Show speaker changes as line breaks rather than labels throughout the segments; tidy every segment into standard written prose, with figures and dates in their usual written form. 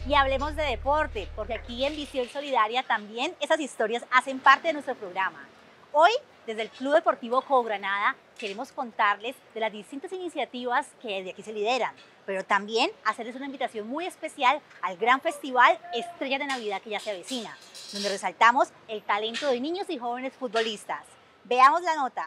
Y hablemos de deporte, porque aquí en Visión Solidaria también esas historias hacen parte de nuestro programa. Hoy, desde el Club Deportivo Cogranada, queremos contarles de las distintas iniciativas que de aquí se lideran, pero también hacerles una invitación muy especial al gran festival Estrellas de Navidad que ya se avecina, donde resaltamos el talento de niños y jóvenes futbolistas. Veamos la nota.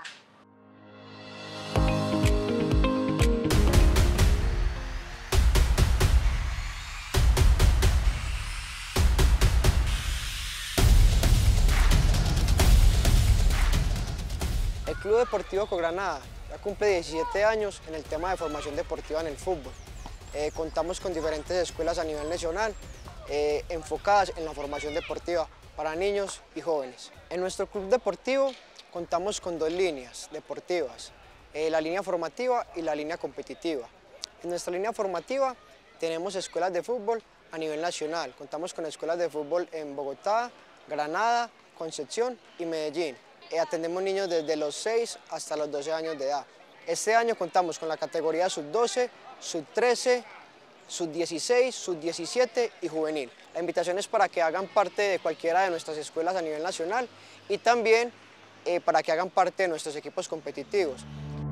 El Club Deportivo Cogranada ya cumple 17 años en el tema de formación deportiva en el fútbol. Contamos con diferentes escuelas a nivel nacional enfocadas en la formación deportiva para niños y jóvenes. En nuestro club deportivo contamos con dos líneas deportivas, la línea formativa y la línea competitiva. En nuestra línea formativa tenemos escuelas de fútbol a nivel nacional. Contamos con escuelas de fútbol en Bogotá, Granada, Concepción y Medellín. Atendemos niños desde los 6 hasta los 12 años de edad. Este año contamos con la categoría sub-12, sub-13, sub-16, sub-17 y juvenil. La invitación es para que hagan parte de cualquiera de nuestras escuelas a nivel nacional y también para que hagan parte de nuestros equipos competitivos.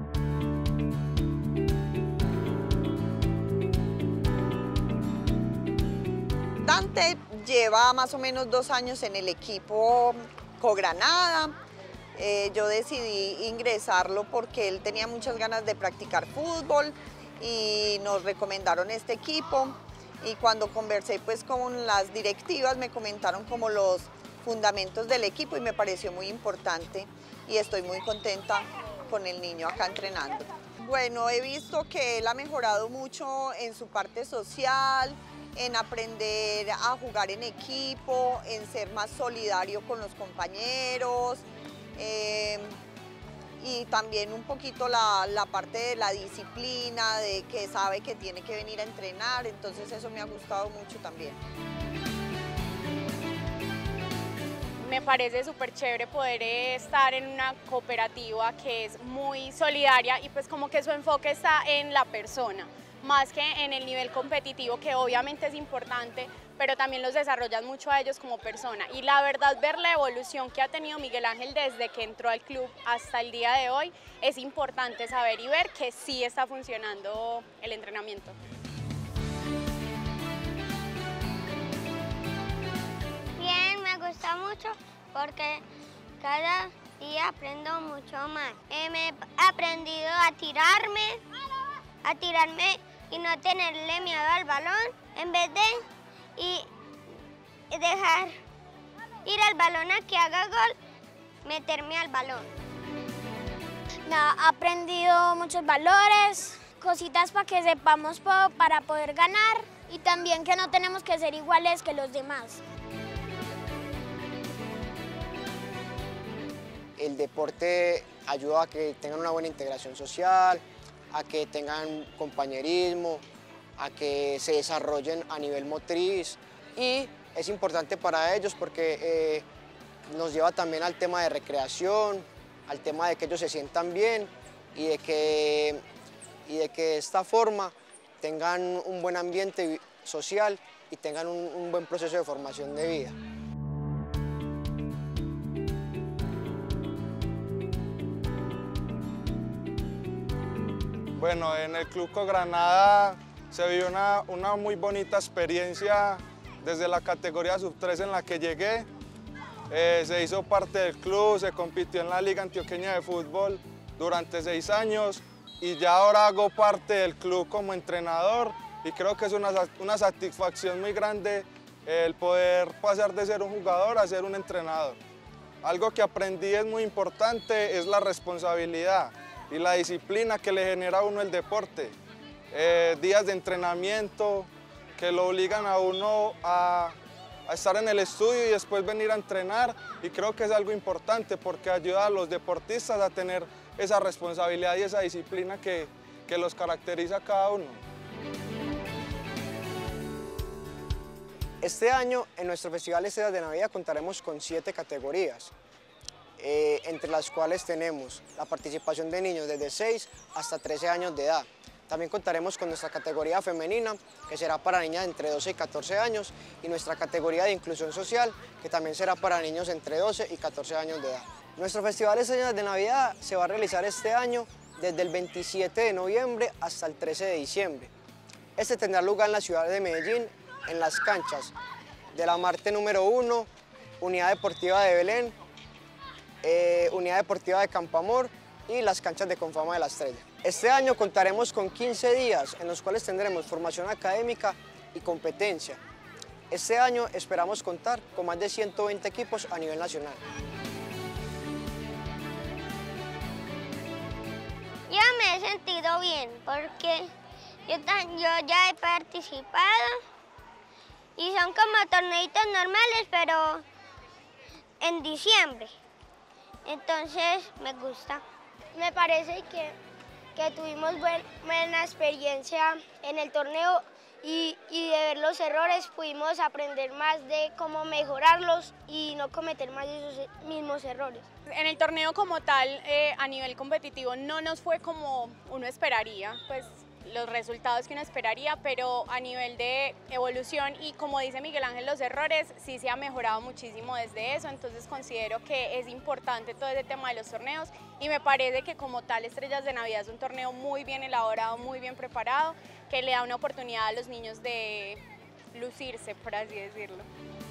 Dante lleva más o menos 2 años en el equipo Cogranada. Yo decidí ingresarlo porque él tenía muchas ganas de practicar fútbol y nos recomendaron este equipo, y cuando conversé pues con las directivas me comentaron como los fundamentos del equipo y me pareció muy importante y estoy muy contenta con el niño acá entrenando. Bueno, he visto que él ha mejorado mucho en su parte social, en aprender a jugar en equipo, en ser más solidario con los compañeros, y también un poquito la parte de la disciplina, de que sabe que tiene que venir a entrenar, entonces eso me ha gustado mucho también.
Me parece súper chévere poder estar en una cooperativa que es muy solidaria y pues como que su enfoque está en la persona, más que en el nivel competitivo, que obviamente es importante, pero también los desarrollan mucho a ellos como persona. Y la verdad, ver la evolución que ha tenido Miguel Ángel desde que entró al club hasta el día de hoy, es importante saber y ver que sí está funcionando el entrenamiento.
Bien, me gusta mucho porque cada día aprendo mucho más. Me he aprendido a tirarme y no tenerle miedo al balón, en vez de dejar ir al balón a que haga gol, meterme al balón.
Me ha aprendido muchos valores, cositas para que sepamos para poder ganar, y también que no tenemos que ser iguales que los demás.
El deporte ayuda a que tengan una buena integración social, a que tengan compañerismo, a que se desarrollen a nivel motriz, y es importante para ellos porque nos lleva también al tema de recreación, al tema de que ellos se sientan bien y de que de esta forma tengan un buen ambiente social y tengan un buen proceso de formación de vida.
Bueno, en el Club Cogranada se vivió una muy bonita experiencia desde la categoría sub-13 en la que llegué. Se hizo parte del club, se compitió en la Liga Antioqueña de Fútbol durante 6 años y ya ahora hago parte del club como entrenador, y creo que es una satisfacción muy grande el poder pasar de ser un jugador a ser un entrenador. Algo que aprendí es muy importante, es la responsabilidad y la disciplina que le genera a uno el deporte. Días de entrenamiento que lo obligan a uno a estar en el estudio y después venir a entrenar, y creo que es algo importante porque ayuda a los deportistas a tener esa responsabilidad y esa disciplina que los caracteriza a cada uno.
Este año en nuestro Festival Estrellas de Navidad contaremos con 7 categorías, entre las cuales tenemos la participación de niños desde 6 hasta 13 años de edad. También contaremos con nuestra categoría femenina, que será para niñas entre 12 y 14 años, y nuestra categoría de inclusión social, que también será para niños entre 12 y 14 años de edad. Nuestro Festival Estrellas de Navidad se va a realizar este año desde el 27 de noviembre hasta el 13 de diciembre. Este tendrá lugar en la ciudad de Medellín, en las canchas de la Marte número 1, Unidad Deportiva de Belén, Unidad Deportiva de Campamor y las canchas de Confama de la Estrella. Este año contaremos con 15 días en los cuales tendremos formación académica y competencia. Este año esperamos contar con más de 120 equipos a nivel nacional.
Yo me he sentido bien porque yo ya he participado y son como torneitos normales, pero en diciembre. Entonces me gusta.
Me parece que tuvimos buena experiencia en el torneo y de ver los errores pudimos aprender más de cómo mejorarlos y no cometer más esos mismos errores.
En el torneo como tal, a nivel competitivo, no nos fue como uno esperaría, pues los resultados que uno esperaría, pero a nivel de evolución y como dice Miguel Ángel, los errores sí se ha mejorado muchísimo desde eso, entonces considero que es importante todo ese tema de los torneos y me parece que como tal Estrellas de Navidad es un torneo muy bien elaborado, muy bien preparado, que le da una oportunidad a los niños de lucirse, por así decirlo.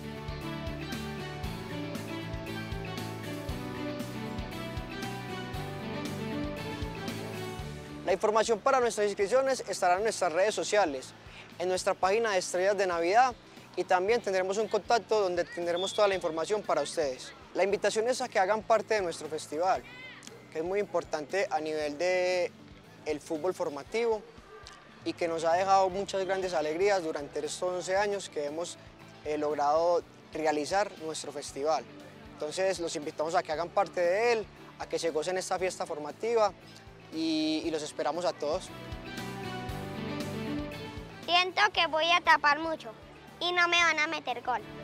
La información para nuestras inscripciones estará en nuestras redes sociales, en nuestra página de Estrellas de Navidad y también tendremos un contacto donde tendremos toda la información para ustedes. La invitación es a que hagan parte de nuestro festival, que es muy importante a nivel del fútbol formativo y que nos ha dejado muchas grandes alegrías durante estos 11 años que hemos logrado realizar nuestro festival. Entonces los invitamos a que hagan parte de él, a que se gocen esta fiesta formativa y los esperamos a todos.
Siento que voy a tapar mucho y no me van a meter gol.